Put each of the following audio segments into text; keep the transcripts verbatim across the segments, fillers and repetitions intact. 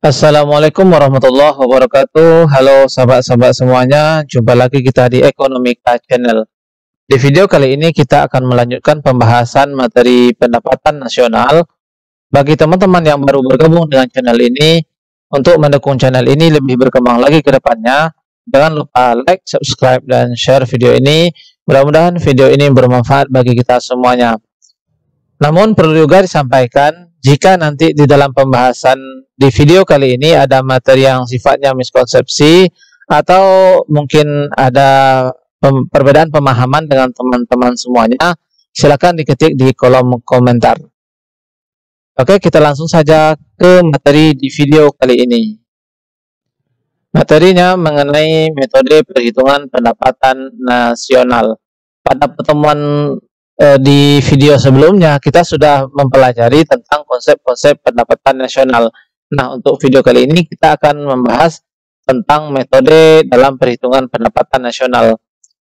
Assalamualaikum warahmatullahi wabarakatuh. Halo sahabat-sahabat semuanya, jumpa lagi kita di Ekonomika Channel. Di video kali ini kita akan melanjutkan pembahasan materi pendapatan nasional. Bagi teman-teman yang baru bergabung dengan channel ini, untuk mendukung channel ini lebih berkembang lagi ke depannya, jangan lupa like, subscribe, dan share video ini. Mudah-mudahan video ini bermanfaat bagi kita semuanya. Namun perlu juga disampaikan, jika nanti di dalam pembahasan di video kali ini ada materi yang sifatnya miskonsepsi atau mungkin ada pem perbedaan pemahaman dengan teman-teman semuanya, silakan diketik di kolom komentar. Oke, kita langsung saja ke materi di video kali ini. Materinya mengenai metode perhitungan pendapatan nasional. Pada pertemuan di video sebelumnya kita sudah mempelajari tentang konsep-konsep pendapatan nasional. Nah, untuk video kali ini kita akan membahas tentang metode dalam perhitungan pendapatan nasional.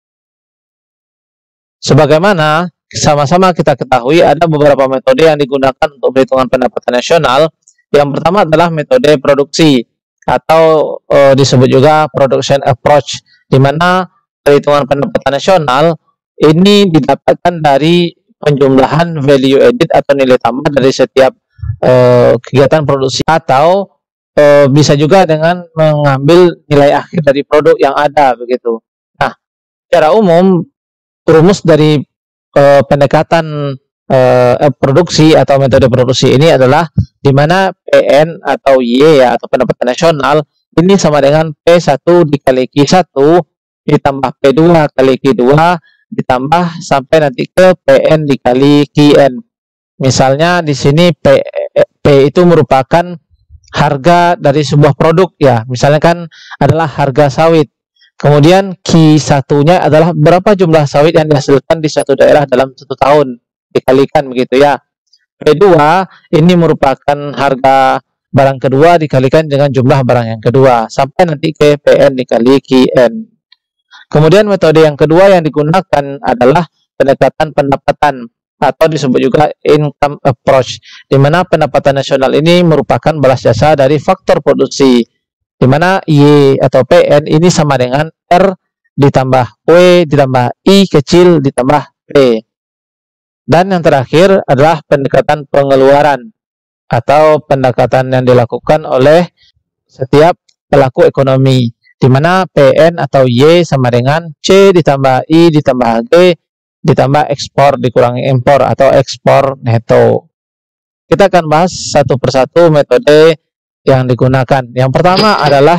Sebagaimana sama-sama kita ketahui, ada beberapa metode yang digunakan untuk perhitungan pendapatan nasional. Yang pertama adalah metode produksi atau e, disebut juga production approach, di mana perhitungan pendapatan nasional ini didapatkan dari penjumlahan value added atau nilai tambah dari setiap uh, kegiatan produksi, atau uh, bisa juga dengan mengambil nilai akhir dari produk yang ada begitu. Nah, secara umum rumus dari uh, pendekatan uh, produksi atau metode produksi ini adalah di mana P N atau Y ya, atau pendapatan nasional ini sama dengan P satu dikali Q satu ditambah P dua kali Q dua ditambah sampai nanti ke P N dikali Q N. Misalnya di sini P, P itu merupakan harga dari sebuah produk ya. Misalnya kan adalah harga sawit. Kemudian Q satu-nya adalah berapa jumlah sawit yang dihasilkan di satu daerah dalam satu tahun. Dikalikan begitu ya. P dua ini merupakan harga barang kedua dikalikan dengan jumlah barang yang kedua. Sampai nanti ke P N dikali Q N. Kemudian metode yang kedua yang digunakan adalah pendekatan pendapatan atau disebut juga income approach, di mana pendapatan nasional ini merupakan balas jasa dari faktor produksi, di mana Y atau P N ini sama dengan R ditambah W ditambah I kecil ditambah P. Dan yang terakhir adalah pendekatan pengeluaran atau pendekatan yang dilakukan oleh setiap pelaku ekonomi, di mana P N atau Y sama dengan C ditambah I ditambah G ditambah ekspor dikurangi impor atau ekspor neto. Kita akan bahas satu persatu metode yang digunakan. Yang pertama adalah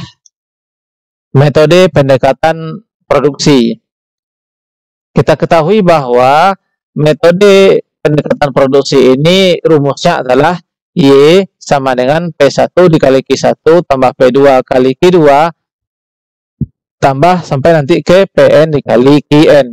metode pendekatan produksi. Kita ketahui bahwa metode pendekatan produksi ini rumusnya adalah Y sama dengan P satu dikali Q satu tambah P dua kali Q dua tambah sampai nanti ke P N dikali Q N.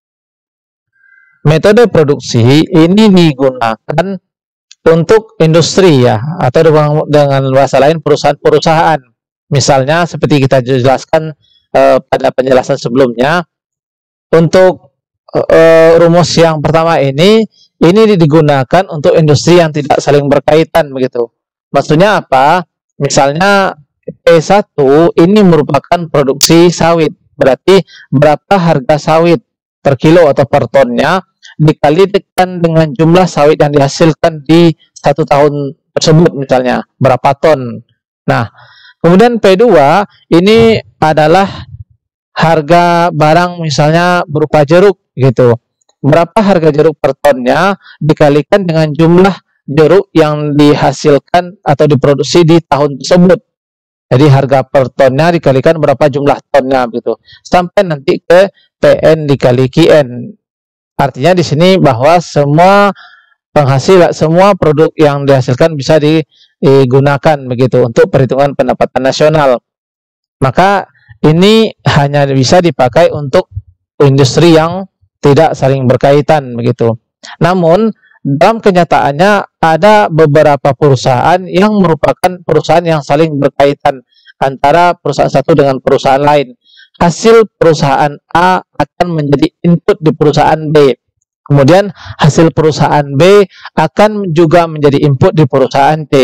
Metode produksi ini digunakan untuk industri ya, atau dengan bahasa lain perusahaan-perusahaan. Misalnya seperti kita jelaskan eh, pada penjelasan sebelumnya, untuk eh, rumus yang pertama ini, ini digunakan untuk industri yang tidak saling berkaitan begitu. Maksudnya apa? Misalnya P satu ini merupakan produksi sawit, berarti berapa harga sawit per kilo atau per tonnya dikalikan dengan jumlah sawit yang dihasilkan di satu tahun tersebut, misalnya berapa ton. Nah, kemudian P dua ini adalah harga barang misalnya berupa jeruk gitu. Berapa harga jeruk per tonnya dikalikan dengan jumlah jeruk yang dihasilkan atau diproduksi di tahun tersebut. Jadi harga per tonnya dikalikan berapa jumlah tonnya gitu. Sampai nanti ke P N dikali Q N. Artinya di sini bahwa semua penghasil, semua produk yang dihasilkan bisa digunakan begitu untuk perhitungan pendapatan nasional. Maka ini hanya bisa dipakai untuk industri yang tidak saling berkaitan begitu. Namun dalam kenyataannya ada beberapa perusahaan yang merupakan perusahaan yang saling berkaitan antara perusahaan satu dengan perusahaan lain. Hasil perusahaan A akan menjadi input di perusahaan B. Kemudian hasil perusahaan B akan juga menjadi input di perusahaan C.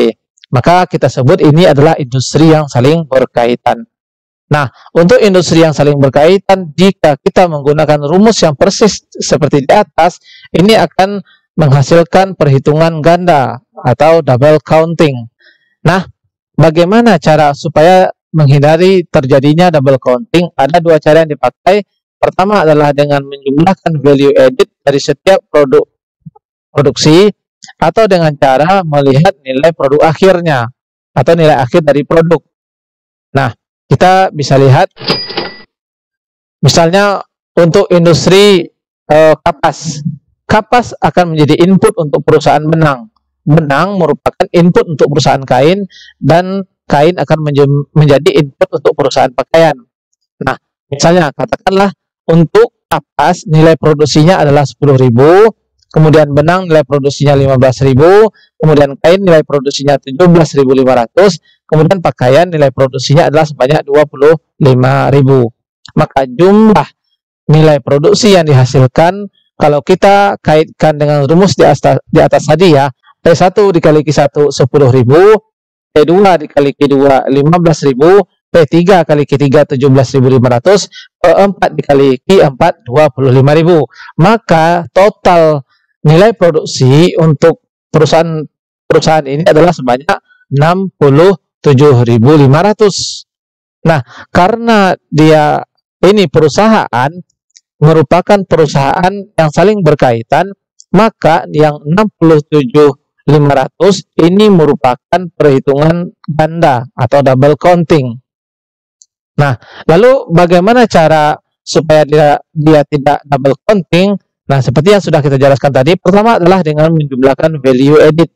Maka kita sebut ini adalah industri yang saling berkaitan. Nah, untuk industri yang saling berkaitan, jika kita menggunakan rumus yang persis seperti di atas, ini akan menghasilkan perhitungan ganda atau double counting. Nah, bagaimana cara supaya menghindari terjadinya double counting? Ada dua cara yang dipakai. Pertama adalah dengan menjumlahkan value added dari setiap produk produksi, atau dengan cara melihat nilai produk akhirnya atau nilai akhir dari produk. Nah, kita bisa lihat misalnya untuk industri eh, kapas. Kapas akan menjadi input untuk perusahaan benang. Benang merupakan input untuk perusahaan kain, dan kain akan menjadi input untuk perusahaan pakaian. Nah, misalnya katakanlah untuk kapas nilai produksinya adalah sepuluh ribu, kemudian benang nilai produksinya lima belas ribu, kemudian kain nilai produksinya tujuh belas ribu lima ratus, kemudian pakaian nilai produksinya adalah sebanyak dua puluh lima ribu. Maka jumlah nilai produksi yang dihasilkan kalau kita kaitkan dengan rumus di atas, di atas tadi ya, P satu dikali Q satu sepuluh ribu, P dua dikali Q dua lima belas ribu, P tiga kali Q tiga tujuh belas ribu lima ratus, P empat dikali Q empat dua puluh lima ribu. Maka total nilai produksi untuk perusahaan perusahaan ini adalah sebanyak enam puluh tujuh ribu lima ratus. Nah, karena dia ini perusahaan merupakan perusahaan yang saling berkaitan, maka yang enam puluh tujuh ribu lima ratus ini merupakan perhitungan ganda atau double counting. Nah, lalu bagaimana cara supaya dia, dia tidak double counting? Nah, seperti yang sudah kita jelaskan tadi, pertama adalah dengan menjumlahkan value added.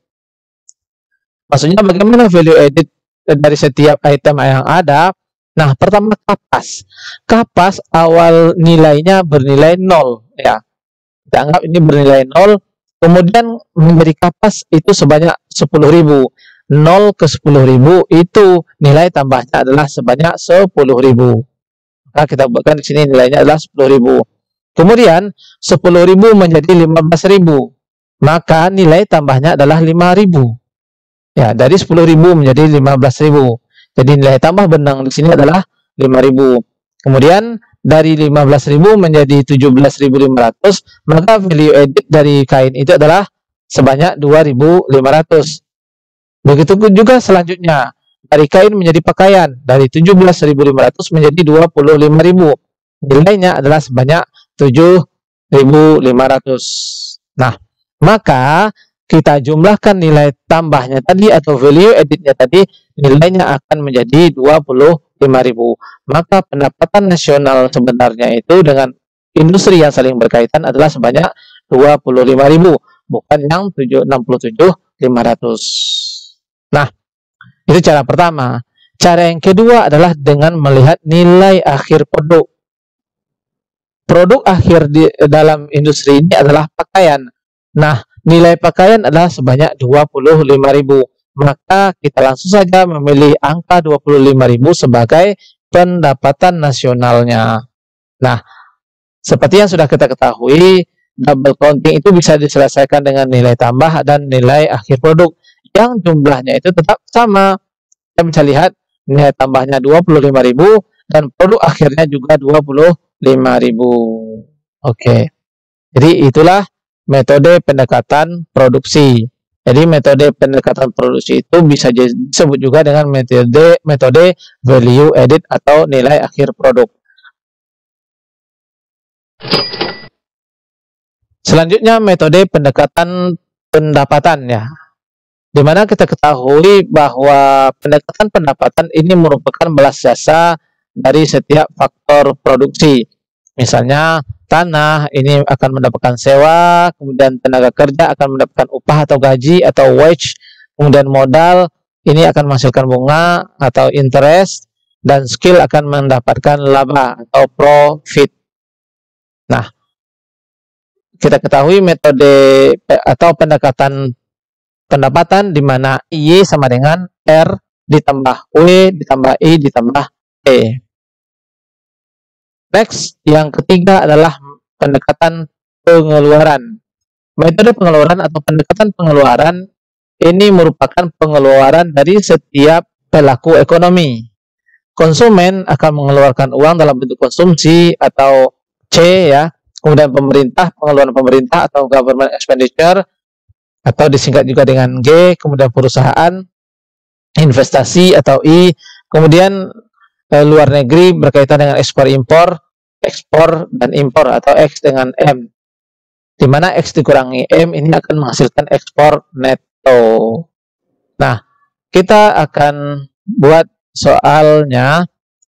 Maksudnya bagaimana value added dari setiap item yang ada? Nah, pertama kapas. Kapas awal nilainya bernilai nol, ya. Kita anggap ini bernilai nol, kemudian menjadi kapas itu sebanyak sepuluh ribu. nol ke sepuluh ribu itu nilai tambahnya adalah sebanyak sepuluh ribu. Nah, kita buatkan di sini nilainya adalah sepuluh ribu. Kemudian sepuluh ribu menjadi lima belas ribu, maka nilai tambahnya adalah lima ribu. Ya, dari sepuluh ribu menjadi lima belas ribu. Jadi nilai tambah benang di sini adalah lima ribu. Kemudian dari lima belas ribu menjadi tujuh belas ribu lima ratus, maka value added dari kain itu adalah sebanyak dua ribu lima ratus. Begitu juga selanjutnya, dari kain menjadi pakaian, dari tujuh belas ribu lima ratus menjadi dua puluh lima ribu. Nilainya adalah sebanyak tujuh ribu lima ratus. Nah, maka kita jumlahkan nilai tambahnya tadi atau value added-nya tadi, nilainya akan menjadi dua puluh lima ribu. Maka pendapatan nasional sebenarnya itu dengan industri yang saling berkaitan adalah sebanyak dua puluh lima ribu, bukan yang enam puluh tujuh ribu lima ratus. Nah, itu cara pertama. Cara yang kedua adalah dengan melihat nilai akhir produk. Produk akhir di dalam industri ini adalah pakaian. Nah, nilai pakaian adalah sebanyak dua puluh lima ribu. Maka kita langsung saja memilih angka dua puluh lima ribu sebagai pendapatan nasionalnya. Nah, seperti yang sudah kita ketahui, double counting itu bisa diselesaikan dengan nilai tambah dan nilai akhir produk yang jumlahnya itu tetap sama. Kita bisa lihat nilai tambahnya dua puluh lima ribu dan produk akhirnya juga dua puluh lima ribu. Oke. Jadi itulah metode pendekatan produksi. Jadi metode pendekatan produksi itu bisa disebut juga dengan metode metode value added atau nilai akhir produk. Selanjutnya metode pendekatan pendapatan ya. Di mana kita ketahui bahwa pendekatan pendapatan ini merupakan balas jasa dari setiap faktor produksi. Misalnya tanah ini akan mendapatkan sewa, kemudian tenaga kerja akan mendapatkan upah atau gaji atau wage, kemudian modal ini akan menghasilkan bunga atau interest, dan skill akan mendapatkan laba atau profit. Nah, kita ketahui metode atau pendekatan pendapatan di mana Y sama dengan R ditambah W ditambah I ditambah E. Next, yang ketiga adalah pendekatan pengeluaran. Metode pengeluaran atau pendekatan pengeluaran ini merupakan pengeluaran dari setiap pelaku ekonomi. Konsumen akan mengeluarkan uang dalam bentuk konsumsi atau C ya. Kemudian pemerintah, pengeluaran pemerintah atau government expenditure atau disingkat juga dengan G. Kemudian perusahaan, investasi atau I. Kemudian eh, luar negeri berkaitan dengan ekspor impor, ekspor dan impor atau X dengan M. Di mana X dikurangi M ini akan menghasilkan ekspor neto. Nah, kita akan buat soalnya.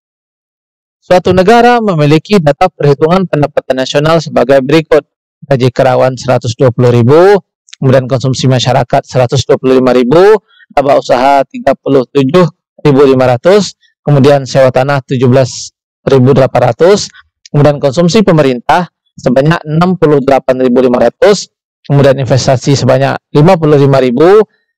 Suatu negara memiliki data perhitungan pendapatan nasional sebagai berikut. Gaji karyawan seratus dua puluh ribu, kemudian konsumsi masyarakat seratus dua puluh lima ribu, laba usaha tiga puluh tujuh ribu lima ratus, kemudian sewa tanah tujuh belas ribu delapan ratus, kemudian konsumsi pemerintah sebanyak enam puluh delapan ribu lima ratus, kemudian investasi sebanyak lima puluh lima ribu,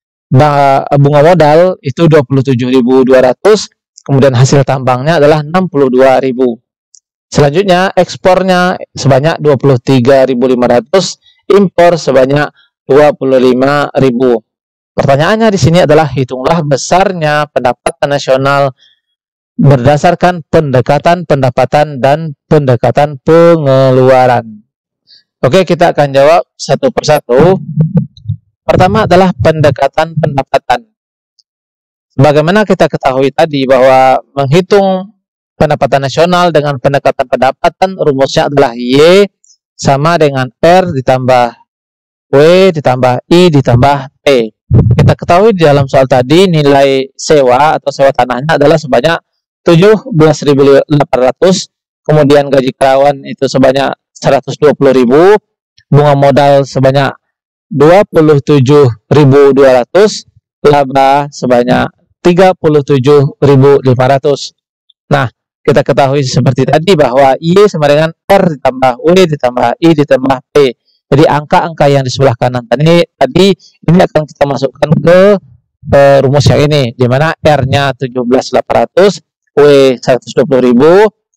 bunga modal itu dua puluh tujuh ribu dua ratus, kemudian hasil tambangnya adalah enam puluh dua ribu. Selanjutnya ekspornya sebanyak dua puluh tiga ribu lima ratus, impor sebanyak dua puluh lima ribu. Pertanyaannya di sini adalah hitunglah besarnya pendapatan nasional berdasarkan pendekatan pendapatan dan pendekatan pengeluaran. Oke, kita akan jawab satu persatu. Pertama adalah pendekatan pendapatan. Bagaimana kita ketahui tadi bahwa menghitung pendapatan nasional dengan pendekatan pendapatan rumusnya adalah Y sama dengan R ditambah W ditambah I ditambah P. Kita ketahui di dalam soal tadi nilai sewa atau sewa tanahnya adalah sebanyak tujuh belas ribu delapan ratus, kemudian gaji karyawan itu sebanyak seratus dua puluh ribu, bunga modal sebanyak dua puluh tujuh ribu dua ratus, laba sebanyak tiga puluh tujuh ribu lima ratus. Nah, kita ketahui seperti tadi bahwa Y sama dengan R ditambah W ditambah I ditambah P. Jadi angka-angka yang di sebelah kanan tadi, tadi ini akan kita masukkan ke eh, rumus yang ini, di mana R-nya tujuh belas ribu delapan ratus, W seratus dua puluh ribu,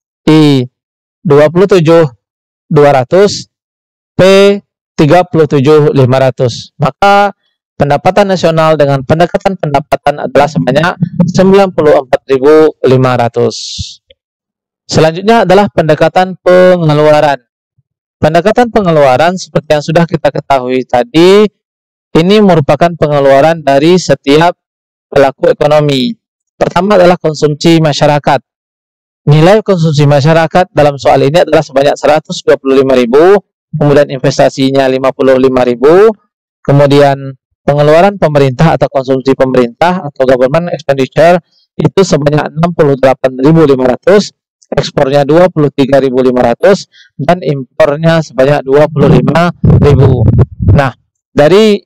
I dua puluh tujuh ribu dua ratus, P tiga puluh tujuh ribu lima ratus. Maka pendapatan nasional dengan pendekatan pendapatan adalah sebanyak sembilan puluh empat ribu lima ratus. Selanjutnya adalah pendekatan pengeluaran. Pendekatan pengeluaran seperti yang sudah kita ketahui tadi, ini merupakan pengeluaran dari setiap pelaku ekonomi. Pertama adalah konsumsi masyarakat. Nilai konsumsi masyarakat dalam soal ini adalah sebanyak seratus dua puluh lima ribu, kemudian investasinya lima puluh lima ribu, kemudian pengeluaran pemerintah atau konsumsi pemerintah atau government expenditure itu sebanyak enam puluh delapan ribu lima ratus, ekspornya dua puluh tiga ribu lima ratus, dan impornya sebanyak dua puluh lima ribu. Nah, dari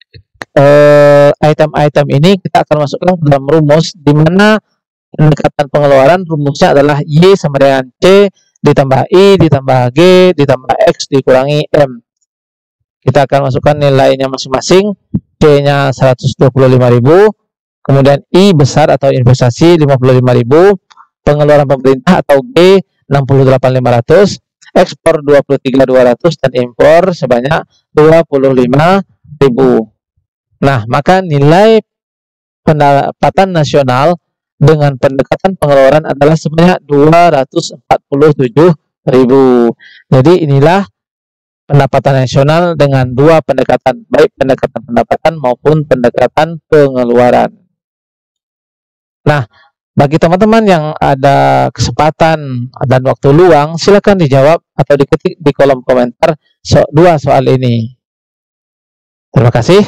item-item eh, ini kita akan masukkan ke dalam rumus, di mana pendekatan pengeluaran rumusnya adalah Y sama dengan C ditambah I ditambah G ditambah X dikurangi M. Kita akan masukkan nilainya masing-masing. C-nya seratus dua puluh lima ribu, kemudian I besar atau investasi lima puluh lima ribu, pengeluaran pemerintah atau G enam puluh delapan ribu lima ratus, ekspor dua puluh tiga ribu dua ratus, dan impor sebanyak dua puluh lima ribu. Nah, maka nilai pendapatan nasional dengan pendekatan pengeluaran adalah sebanyak dua ratus empat puluh tujuh ribu. Jadi inilah pendapatan nasional dengan dua pendekatan, baik pendekatan pendapatan maupun pendekatan pengeluaran. Nah, bagi teman-teman yang ada kesempatan dan waktu luang, silakan dijawab atau diketik di kolom komentar so, dua soal ini. Terima kasih.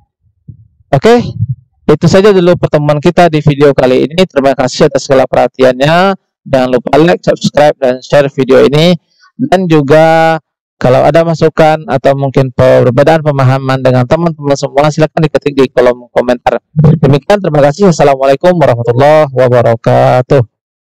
Oke, itu saja dulu pertemuan kita di video kali ini. Terima kasih atas segala perhatiannya. Jangan lupa like, subscribe, dan share video ini. Dan juga kalau ada masukan atau mungkin perbedaan pemahaman dengan teman-teman semua, silakan diketik di kolom komentar. Demikian, terima kasih. Wassalamualaikum warahmatullahi wabarakatuh.